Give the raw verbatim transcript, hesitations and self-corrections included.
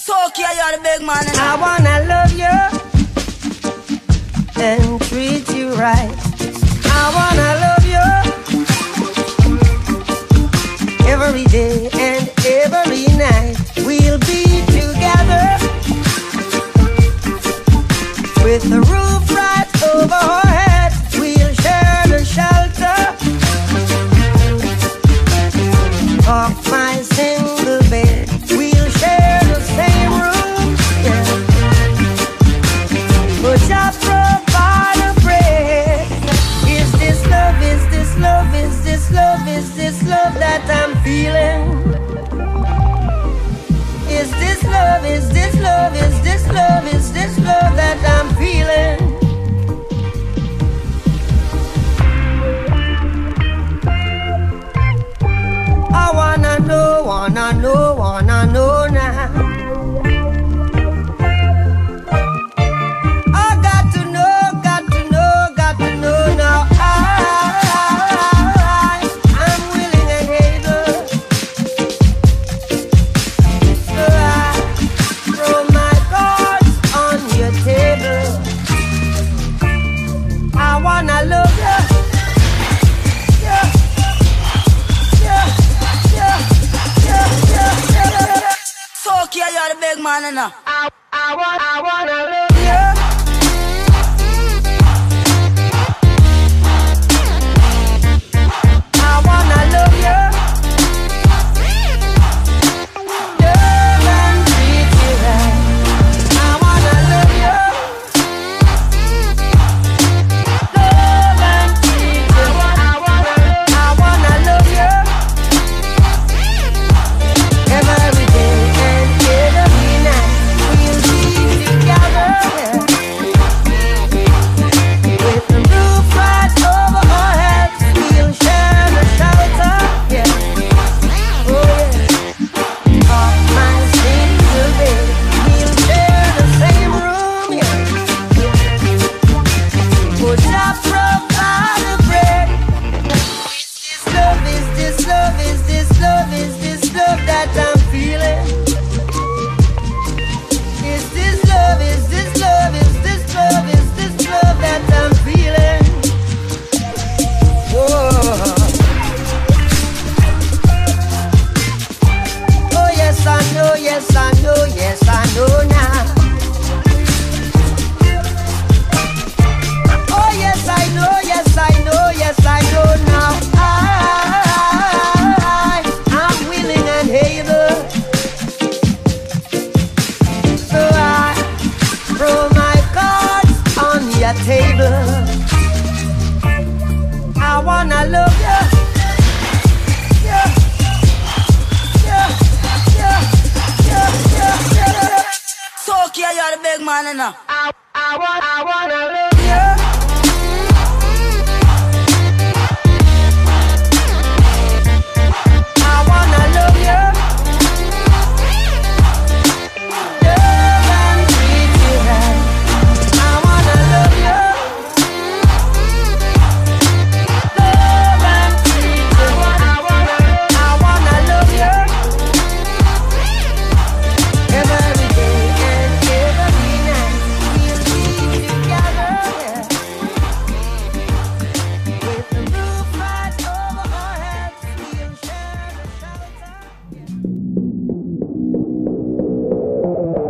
Tokyo, you're the big man. I wanna love you and treat you right. I wanna love you every day and every night. We'll be together with the roof right over our heads. We'll share the shelter of my single bed. We'll share the same room, yeah. But I provide a bread. Is this love, is this love, is this love, is this love that I'm feeling? Is this love, is this love, is this love, is this love that I'm feeling? I wanna know, wanna know, wanna know now. I got to know, got to know, got to know now. I, I'm willing and able. So I throw my cards on your table. I wanna love you. Yeah, yeah, yeah, yeah, yeah, yeah. Tokyo, you're the big man. I, I, want, I wanna love you. I wanna love you. Love and treat you right. I wanna love you. Love and treat you right. I wanna, I wanna love you every day and every night. We'll be together with the roof right over our heads. We'll share the shelter, yeah. Oh yeah. Of my single bed. We'll share the same room, yeah. Would I provide a bread? Is this love, is this love, is this love, is this love that I'm feeling? Is this love, is this love, is this love, is this love that I'm feeling? Whoa. Oh yes I know, yes I know, yes I know now. Oh yes I know, yes I know, yes I know now. I, I'm willing and able. So I throw my cards on your table. I wanna love you. Yeah, yeah, yeah, yeah, yeah, yeah. Tokyo, you're the big man. I, I, want, I wanna love you. I wanna love you. Love and treat you right. I wanna love you. Love and treat you right. I wanna, I wanna love you every day and every night. We'll be together, yeah. With the roof right over our heads. We'll share the shelter.